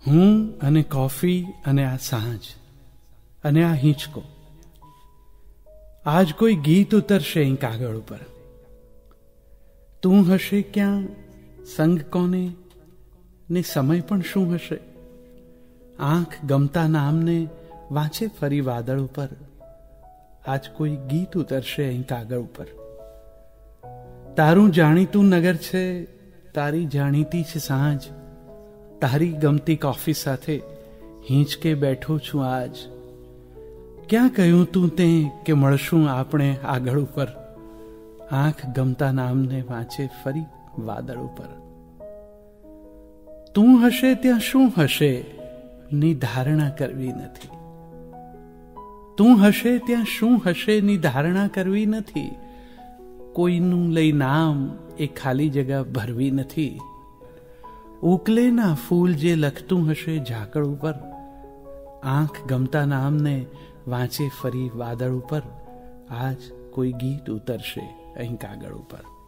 હું અને કોફી અને આ સાંજ અને આ હિંચકો, આજ કોઈ ગીત ઉતરશે અહીં કાગળ ઉપર. તું હશે ક્યાં, સંગ કોને ને સમય પણ શું હશે? આંખ ગમતા નામને વાંચે ફરી વાદળ ઉપર. આજ કોઈ ગીત ઉતરશે અહીં કાગળ ઉપર. તારું જાણીતું નગર છે, તારી જાણીતી છે સાંજ. તારી ગમતી કોફી સાથે હિંચકે બેઠો છું આજ. ક્યાં કહ્યું તું તે કે મળશું આપણે આગળ ઉપર? આંખ ગમતા નામને વાંચે ફરી વાદળ ઉપર. તું હશે ત્યાં શું હશે ની ધારણા કરવી નથી. તું હશે ત્યાં શું હશે ની ધારણા કરવી નથી. કોઈનું લઈ નામ એ ખાલી જગા ભરવી નથી. ઉકલેના ફૂલ જે લખતું હશે ઝાકળ ઉપર. આંખ ગમતા નામને વાંચે ફરી વાદળ ઉપર. આજ કોઈ ગીત ઉતરશે અહીં કાગળ ઉપર.